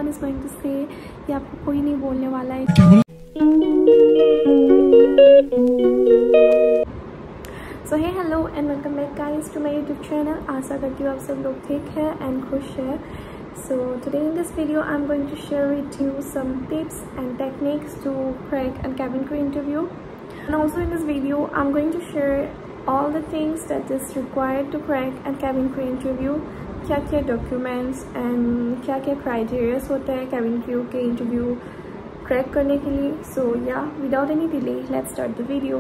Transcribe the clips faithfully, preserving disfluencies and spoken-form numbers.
One is going to से, ये आपको कोई नहीं बोलने वाला है। So hey hello and welcome back guys to my YouTube channel. आशा करती हूँ आप सब लोग ठीक है एंड खुश है। So today in this video I'm going to share with you some tips and techniques to crack a cabin crew interview, and also in this video I'm going to share all the things that is required to crack a cabin crew interview, क्या क्या documents and क्या क्या criteria होता है cabin crew के interview crack करने के लिए। So yeah, without any delay let's start the video.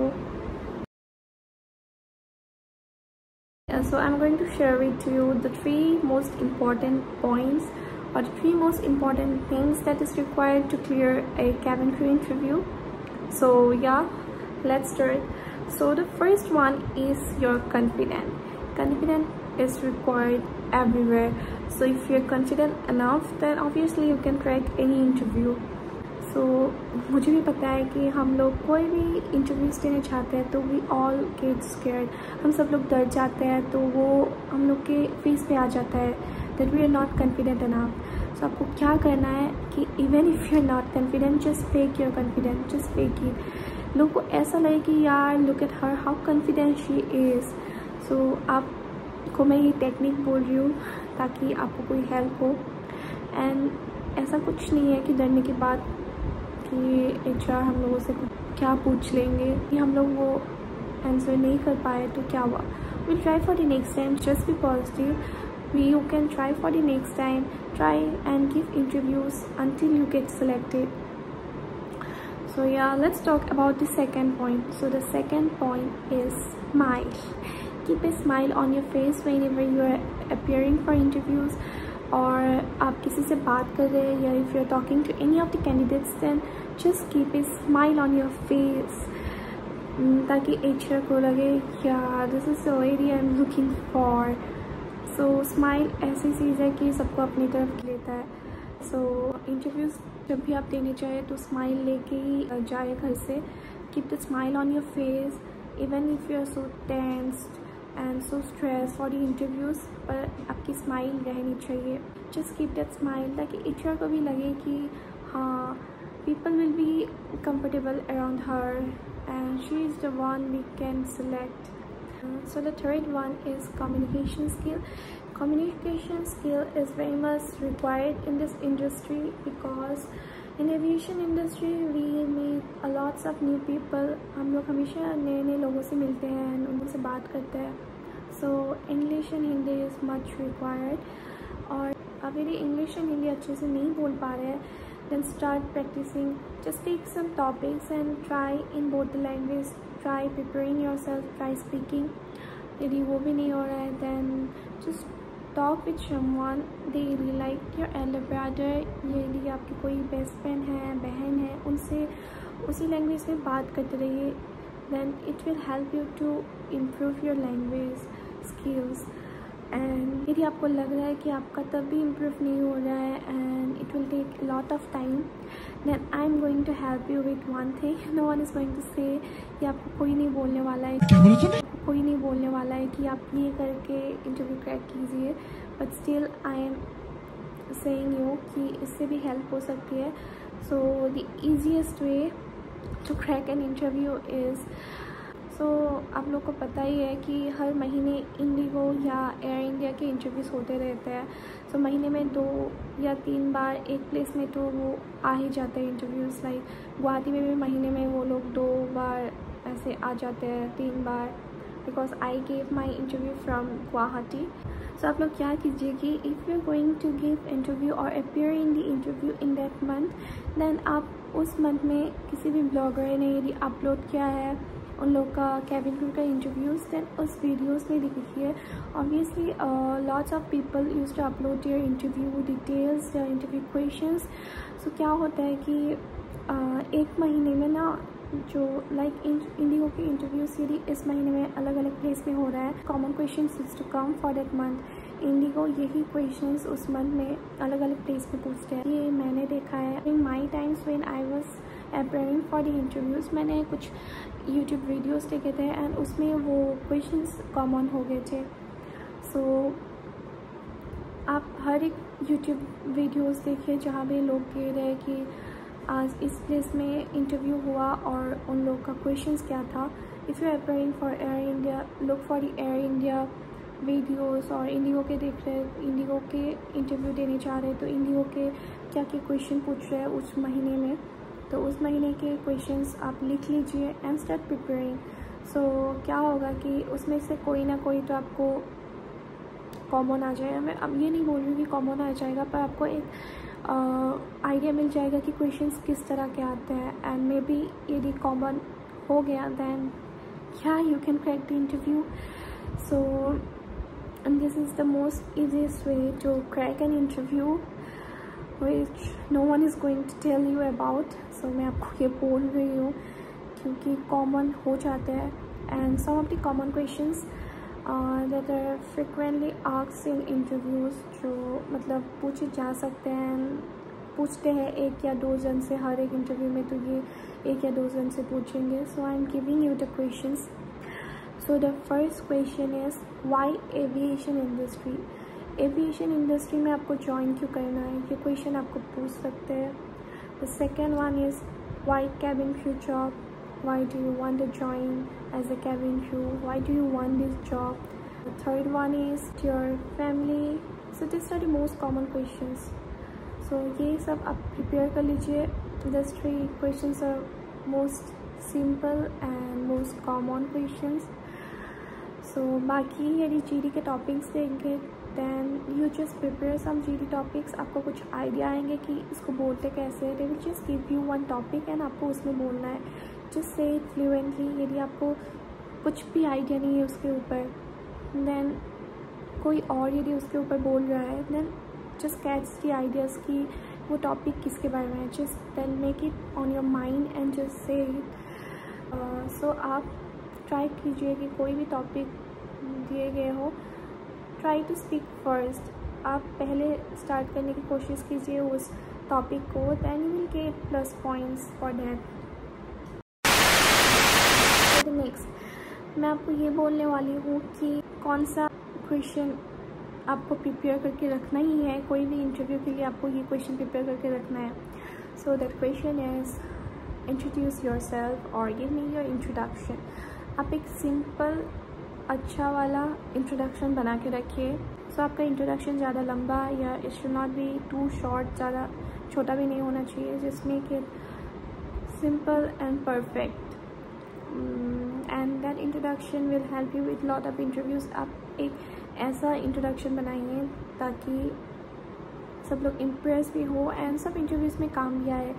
So I'm going to share with you the three most important points or the three most important things that is required to clear a cabin crew interview. So yeah, let's start. So the first one is your confidence. Confidence is required everywhere. So if you're confident enough, then obviously you can crack any interview. तो so, मुझे भी पता है कि हम लोग कोई भी इंटरव्यूज़ देने चाहते हैं तो वी ऑल गेट स्केयर्ड, हम सब लोग डर जाते हैं, तो वो हम लोग के फेस पे आ जाता है that we are not confident enough. So आपको क्या करना है कि even if you are not confident, just fake your confidence, just fake it. लोग को ऐसा लगे कि यार look at her how confident she is. So आपको मैं ये टेक्निक बोल रही हूँ ताकि आपको कोई हेल्प हो। एंड ऐसा कुछ नहीं है कि डरने के बाद कि एचआर हम लोगों से क्या पूछ लेंगे, कि हम लोग वो आंसर नहीं कर पाए तो क्या हुआ। Will try for the next time, just be positive, we you can try for the next time, try and give interviews until you get selected. So yeah, let's talk about the second point. So the second point is smile. Keep a smile on your face whenever you are appearing for interviews, और आप किसी से बात कर रहे हैं या if you are talking to any of the candidates, then just keep a smile on your face, ताकि एचआर को लगे यार this is the lady I am looking for. So smile ऐसी चीज़ है कि सबको अपनी तरफ लेता है। सो so, इंटरव्यूज़ जब भी आप देने चाहें तो स्माइल लेके ही जाए घर से। Keep the smile on your face even if you are so tensed and so stress for the interviews, पर आपकी स्माइल रहनी चाहिए। जस्ट कीप दैट स्माइल ताकि एचआर को भी लगे कि हाँ people will be comfortable around her and she is the one we can select. So the third one is communication skill. Communication skill is very much required in this industry because in aviation industry we meet a lots of new people. हम लोग हमेशा नए नए लोगों से मिलते हैं, उनसे बात करते हैं। So English and Hindi is much required. और आप यदि English and Hindi अच्छे से नहीं बोल पा रहे हैं, then start practicing. Just take some topics and try in both the language. Try preparing yourself. Try speaking. यदि वो भी नहीं हो रहा है, then just talk with someone daily like your elder brother, यदि आपकी कोई बेस्ट फ्रेंड है, बहन है, उनसे उसी लैंग्वेज में बात करते रहिए। then it will help you to improve your language skills. and यदि आपको लग रहा है कि आपका तब भी improve नहीं हो रहा है and it will take a lot of time, then I'm going to help you with one thing. no one is going to say कि आपको कोई नहीं बोलने वाला है आपको कोई नहीं बोलने वाला है कि आप ये करके इंटरव्यू क्रैक कीजिए, but still I am saying you कि इससे भी हेल्प हो सकती है। So the easiest way to crack an interview is, so आप लोग को पता ही है कि हर महीने इंडिगो या एयर इंडिया के इंटरव्यूज़ होते रहते हैं। सो so, महीने में दो या तीन बार एक प्लेस में तो वो आ ही जाते हैं इंटरव्यूज़। लाइक गुवाहाटी में भी महीने में वो लोग दो बार ऐसे आ जाते हैं, तीन बार, because I gave my interview from Guwahati. So आप लोग क्या कीजिए कि if you are going to give interview और appear in the interview in that month, then आप उस मंथ में किसी भी ब्लॉगर ने यदि अपलोड किया है उन लोग का कैबिन क्रू का इंटरव्यूज़, देन उस वीडियोस में देखिए। Obviously lots of people use to upload their interview details, their interview questions. So क्या होता है कि uh, एक महीने में ना जो लाइक इंडिगो के इंटरव्यूज़ यदि इस महीने में अलग अलग प्लेस में हो रहा है, common questions is to come for that month. IndiGo यही क्वेश्चंस उस मंथ में अलग अलग प्लेस पे पूछते हैं। ये मैंने देखा है in my times when I was appearing for the interviews. मैंने कुछ यूट्यूब वीडियोस देखे थे एंड उसमें वो क्वेश्चंस कॉमन हो गए थे। सो so, आप हर एक यूट्यूब वीडियोस देखे जहाँ पे लोग कह रहे हैं कि आज इस प्लेस में इंटरव्यू हुआ और उन लोग का क्वेश्चंस क्या था। If you are applying for Air India, look for the Air India videos. और इंडिगो के देख रहे हैं, इंडिगो के इंटरव्यू देने जा रहे हैं तो इंडिगो के क्या क्या क्वेश्चन पूछ रहे हैं उस महीने में, तो उस महीने के क्वेश्चंस आप लिख लीजिए एंड स्टार्ट प्रिपेयरिंग। सो क्या होगा कि उसमें से कोई ना कोई तो आपको कॉमन आ जाएगा। मैं अब ये नहीं बोल रही हूँ कि कॉमन आ जाएगा, पर आपको एक आइडिया uh, मिल जाएगा कि क्वेश्चंस किस तरह के आते हैं। एंड मे बी यदि कॉमन हो गया then yeah you can crack the interview. So and this is the most easiest way to crack an interview which no one is going to tell you about. So मैं आपको ये बोल रही हूँ क्योंकि common हो जाते हैं। and some of the common questions uh, that are frequently asked in interviews जो मतलब पूछे जा सकते हैं, पूछते हैं एक या दो जन से हर एक इंटरव्यू में, तो ये एक या दो जन से पूछेंगे। So I am giving you the questions. So the first question is why aviation industry. Aviation industry में आपको ज्वाइन क्यों करना है, ये क्वेश्चन आपको पूछ सकते हैं। The second one is why cabin crew job, why do you want to join as a cabin crew, why do you want this job. The third one is your family. So this are the most common questions. So ये सब आप prepare कर लीजिए। This three questions are most simple and most common questions. So बाकी यदि GD के topics देंगे then you just prepare some GD topics. आपको कुछ आइडिया आएंगे कि इसको बोलते कैसे, they will just give you one topic and आपको उसमें बोलना है। Just say it fluently. यदि आपको कुछ भी आइडिया नहीं है उसके ऊपर, दैन कोई और यदि उसके ऊपर बोल रहा है, then just catch the ideas कि वो टॉपिक किसके बारे में है। just then make it on your mind and just say it। सो आप ट्राई कीजिए कि कोई भी टॉपिक दिए गए हो, ट्राई टू स्पीक फर्स्ट। आप पहले स्टार्ट करने की कोशिश कीजिए उस टॉपिक को, then you will get plus points for that। the next मैं आपको ये बोलने वाली हूँ कि कौन सा क्वेश्चन आपको प्रिपेयर करके रखना ही है। कोई भी इंटरव्यू के लिए आपको ये क्वेश्चन प्रिपेयर करके रखना है। So that question is introduce yourself और गिव मी योर इंट्रोडक्शन। आप एक सिंपल अच्छा वाला इंट्रोडक्शन बना के रखिए। सो so, आपका इंट्रोडक्शन ज़्यादा लंबा या it should not be too short, ज़्यादा छोटा भी नहीं होना चाहिए। जिसमें कि simple and perfect and that introduction will help you with lot of interviews. आप एक ऐसा इंट्रोडक्शन बनाइए ताकि सब लोग इम्प्रेस भी हो एंड सब इंटरव्यूज़ में काम भी आए।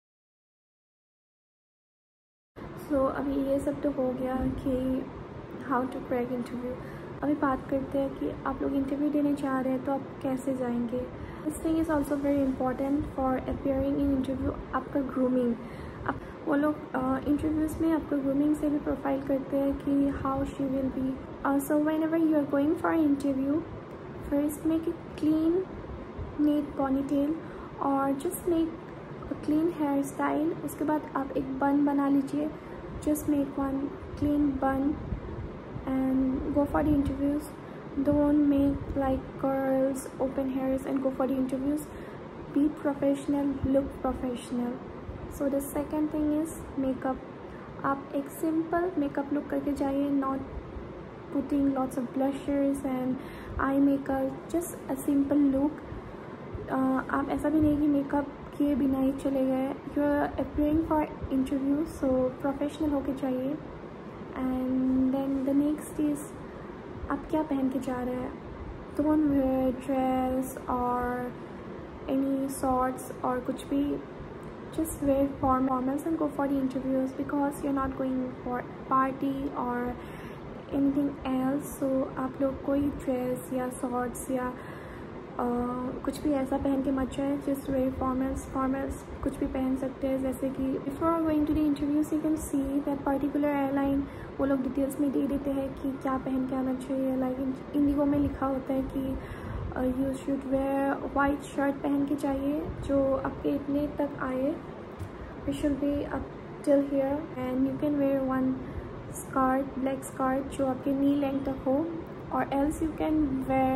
सो so, अभी ये सब तो हो गया कि हाउ टू क्रैक इंटरव्यू। अभी बात करते हैं कि आप लोग इंटरव्यू देने जा रहे हैं तो आप कैसे जाएंगे। This thing is also very important for appearing in interview. आपका ग्रूमिंग, आप वो लोग इंटरव्यूज़ uh, में आपको ग्रूमिंग से भी प्रोफाइल करते हैं कि how she will be. So whenever you are going for interview, first make a clean neat ponytail और just make a clean hair style. उसके बाद आप एक बन बना लीजिए, just make one clean bun and go for the interviews. Don't make like curls, open hairs and go for the interviews. Be professional, look professional. So the second thing is makeup. आप एक simple makeup look करके जाइए, not putting lots of blushers and eye makeup, just a simple look. uh, आप ऐसा भी नहीं कि makeup किए बिना ही चले गए। You are appearing for interview, so professional होके जाइए। And then the next is आप क्या पहन के जा रहे हैं। Don't wear dress or any shorts और कुछ भी, just wear formals and go for the interviews because you are not going for party or anything else. So आप लोग कोई ड्रेस या शॉर्ट्स या Uh, कुछ भी ऐसा पहन के मत जाए। जस्ट वेयर फॉर्मल्स फॉर्मल्स कुछ भी पहन सकते हैं। जैसे कि before going to the interviews you can see that particular airline वो लोग डिटेल्स में दे देते हैं कि क्या पहन के आना चाहिए। लाइक इंडिगो में लिखा होता है कि you should wear white shirt पहन के जाइए जो आपके इतने तक आए, it should be up till here and you can wear one skirt, black skirt जो आपके नी लेंथ तक हो, or else you can wear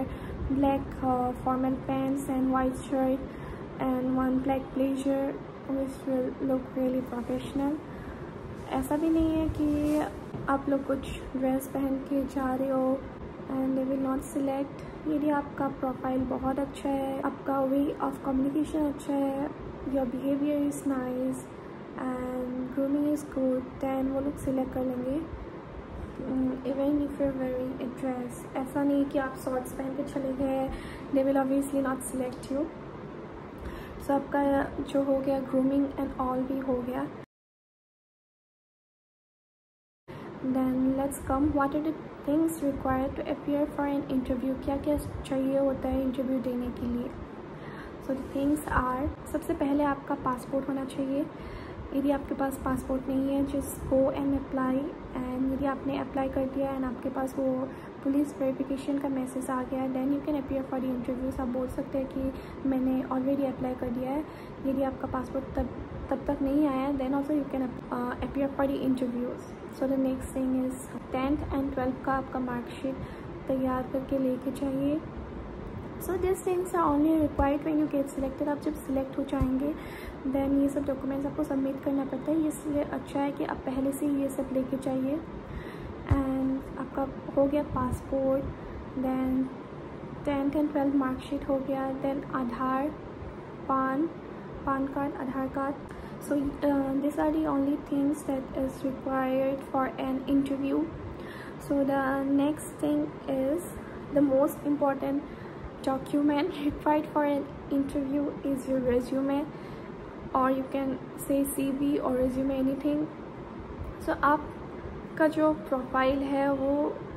black uh, formal pants and white shirt and one black blazer which will look really professional. ऐसा भी नहीं है कि आप लोग कुछ ड्रेस पहन के जा रहे हो and they will not select. यदि आपका प्रोफाइल बहुत अच्छा है, आपका वे ऑफ कम्युनिकेशन अच्छा है, your behavior is nice and grooming is good, then वो लोग सिलेक्ट कर लेंगे. Even if you wearing a dress, ऐसा नहीं कि आप शॉर्ट्स पहन के चले गए, they will obviously not select you. So आपका जो हो गया ग्रूमिंग एंड ऑल भी हो गया. Then let's come what are the things required to appear for an interview. क्या क्या चाहिए होता है इंटरव्यू देने के लिए. सो द थिंग्स आर, सबसे पहले आपका पासपोर्ट होना चाहिए. यदि आपके पास पासपोर्ट नहीं है, just go and apply. And यदि आपने अप्लाई कर दिया एंड आपके पास वो पुलिस वेरिफिकेशन का मैसेज आ गया, then you can appear for the interviews. आप बोल सकते हैं कि मैंने ऑलरेडी अप्लाई कर दिया है. यदि आपका पासपोर्ट तब तब तक नहीं आया, then also you can appear for the interviews. So the next thing is tenth and twelfth का आपका मार्कशीट तैयार करके लेके चाहिए. So this things are only required when you get selected. आप जब सिलेक्ट हो जाएंगे देन ये सब डॉक्यूमेंट्स आपको सबमिट करना पड़ता है. इसलिए अच्छा है कि आप पहले से ये सब लेके चाहिए. एंड आपका हो गया passport, then tenth and twelfth marksheet हो गया, then Aadhaar, PAN PAN card, Aadhaar card. So this are the only things that is required for an interview. So the next thing is the most important document required for an interview is your resume, or you can say C V or resume, anything. So आपका जो profile है वो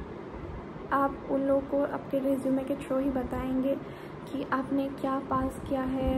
आप उन लोगों को आपके resume के थ्रू ही बताएंगे कि आपने क्या पास किया है,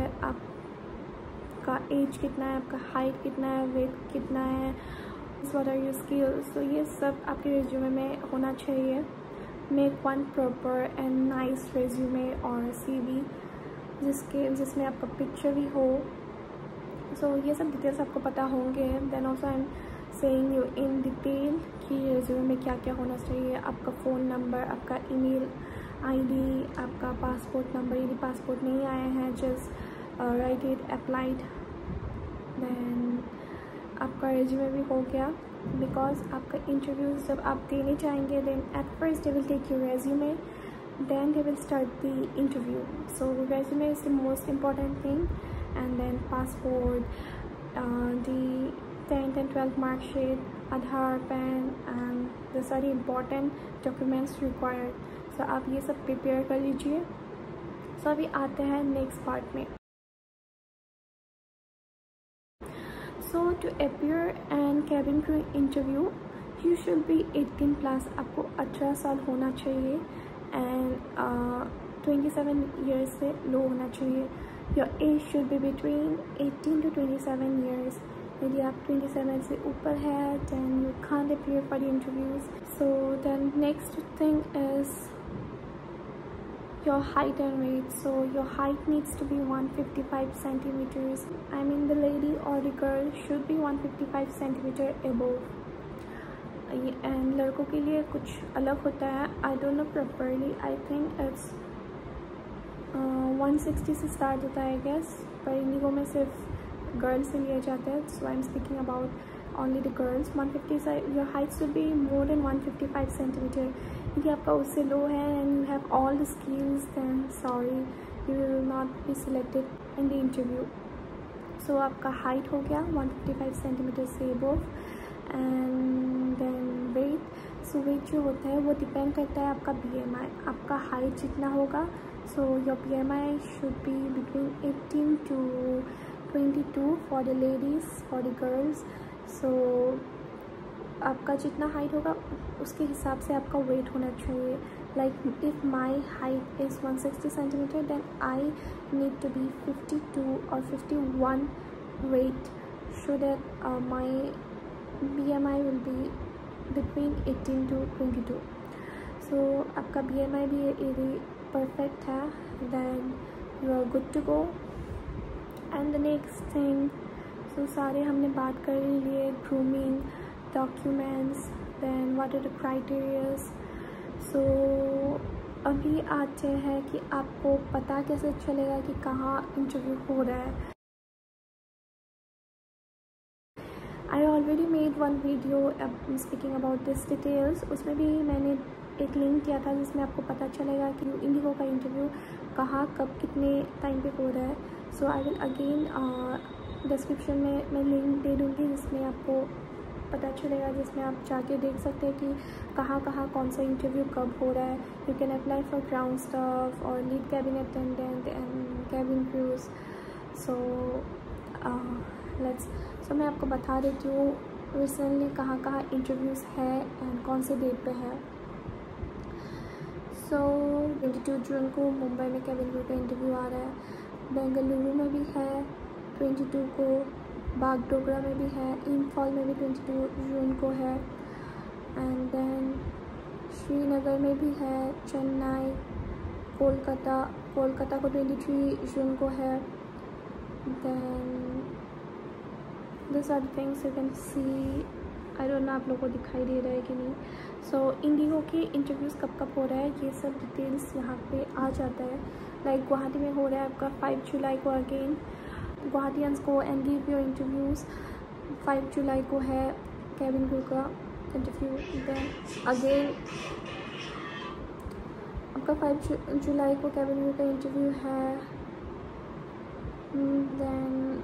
आपका एज कितना है, आपका हाइट कितना है, वेट कितना है, what are your skills. So ये सब आपके resume में होना चाहिए. Make one proper and nice resume or C we जिसके जिसमें आपका पिक्चर भी हो. सो so, ये सब डिटेल्स आपको पता होंगे. Then also I am saying you in detail कि रेज्यूमे में क्या क्या होना चाहिए. आपका फ़ोन नंबर, आपका ईमेल आईडी, आपका पासपोर्ट नंबर. यदि पासपोर्ट नहीं आया है, just write it applied. Then आपका रेज्यूमे भी हो गया. बिकॉज आपका इंटरव्यूज़ जब आप देने चाहेंगे, then at first they will take your resume, then they will start the interview. So resume is the most important thing. And then passport, the tenth and twelfth marksheet, Aadhaar, PAN, and this are the important documents required. So आप ये सब prepare कर लीजिए. सो अभी आते हैं next part में. So to appear and cabin crew interview, you should be eighteen plus. आपको अठारह साल होना चाहिए and uh, twenty-seven years से लो होना चाहिए. Your age should be between eighteen to twenty-seven years. यदि आप twenty-seven से ऊपर है, then you can't appear for the interviews. So then next thing is your height and weight. So your height needs to be one hundred fifty-five centimeters. I mean the lady or the girl should be one hundred fifty-five centimeter above. And लड़कों के लिए कुछ अलग होता है. I don't know properly. I think it's uh, one sixty से start होता है I guess. पर इंडिगो में सिर्फ गर्ल्स से लिया जाता है. So I'm speaking about only the girls. one fifty. Your height should be more than one hundred fifty-five centimeter. यदि आपका उससे लो है and you have all the skills, then sorry, you will not be selected in the interview. So आपका height हो गया one hundred fifty-five centimeter से above. And then weight. So weight जो होता है वो डिपेंड करता है आपका B M I. आपका height जितना होगा, so your B M I should be between eighteen to twenty-two for the ladies, for the girls. So आपका जितना हाइट होगा उसके हिसाब से आपका वेट होना चाहिए. Like if my height is one sixty centimeter, then I need to be fifty-two or fifty-one weight, so that uh, my B M I will be between eighteen to twenty-two. So आपका B M I भी यदि perfect है, then you are good to go. And the next thing, so सारे हमने बात कर लिए. Grooming, documents, then what are the criteria. So अभी आते हैं कि आपको पता कैसे चलेगा कि कहाँ इंटरव्यू हो रहा है। I already made one video speaking about this details. उसमें भी मैंने एक लिंक किया था जिसमें आपको पता चलेगा कि इंडिगो का इंटरव्यू कहाँ कब कितने टाइम पे हो रहा है। So I will again description में मैं लिंक दे दूँगी जिसमें आपको पता चलेगा, जिसमें आप जाके देख सकते हैं कि कहाँ कहाँ कौन सा इंटरव्यू कब हो रहा है। You can apply for ground staff or lead cabin attendant and cabin crews. So let's so मैं आपको बता देती हूँ रिसेंटली कहाँ कहाँ इंटरव्यूज़ है एंड कौन से डेट पे है। सो ट्वेंटी टू जून को मुंबई में कैबिन क्रू का इंटरव्यू आ रहा है, बेंगलुरु में भी है ट्वेंटी टू को, बागडोगरा में भी है, इम्फॉल में भी ट्वेंटी टू जून को है, एंड देन श्रीनगर में भी है, चेन्नई, कोलकाता कोलकाता को ट्वेंटी थ्री जून को है। Then this are things you can see. I don't know आप लोगों को दिखाई दे रहा है कि नहीं। सो इंडिगो के इंटरव्यूज़ कब कब हो रहा है ये सब डिटेल्स यहाँ पे आ जाता है। लाइक like, गुवाहाटी में हो रहा है आपका फाइव जुलाई को अगेन गुवाहाटियंस को and give your interviews. Five July को है कैबिन क्रू का इंटरव्यू। देन अगेन आपका फाइव जुलाई को कैबिन क्रू का इंटरव्यू है। देन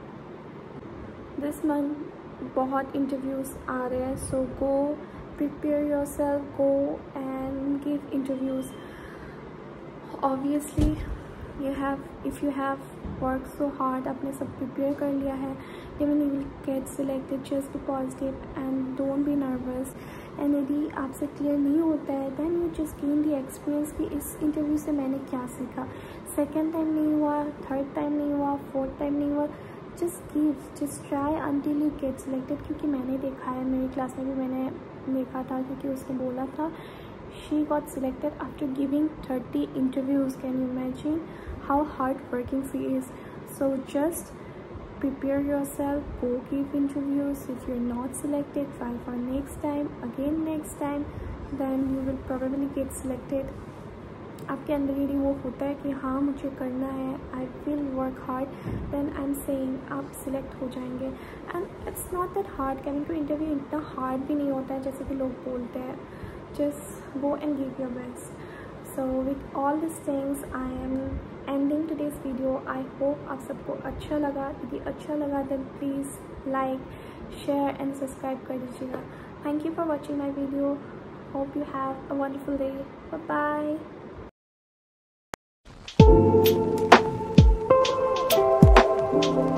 दिस मंथ बहुत इंटरव्यूज़ आ रहे हैं। So go prepare yourself, go and give interviews. Obviously you have if you have worked so hard, आपने सब प्रिपेयर कर लिया है, even you will get selected, just be positive and don't be nervous। And यदि आपसे clear नहीं होता है then you just gain the experience कि इस इंटरव्यू से मैंने क्या सीखा। सेकेंड टाइम नहीं हुआ, थर्ड टाइम नहीं हुआ, फोर्थ टाइम नहीं हुआ, just give, just try until you get selected। क्योंकि मैंने देखा है, मेरी क्लास में भी मैंने देखा था, क्योंकि उसने बोला था she got selected after giving thirty interviews। Can you imagine how hard working she is? So just prepare yourself, go give interviews। If you're not selected, try for next time, again next time, then you will probably get selected। आपके अंदर यदि वो होता है कि हाँ मुझे करना है, I will work hard, then I am saying आप सिलेक्ट हो जाएंगे। And it's not that hard. Cabin crew interview इतना हार्ड भी नहीं होता है जैसे कि लोग बोलते हैं। Just go and give your best। So with all these things I am ending today's video। I hope आप सबको अच्छा लगा। यदि अच्छा लगा then please like, share and subscribe कर दीजिएगा। Thank you for watching my video। Hope you have a wonderful day। Bye bye।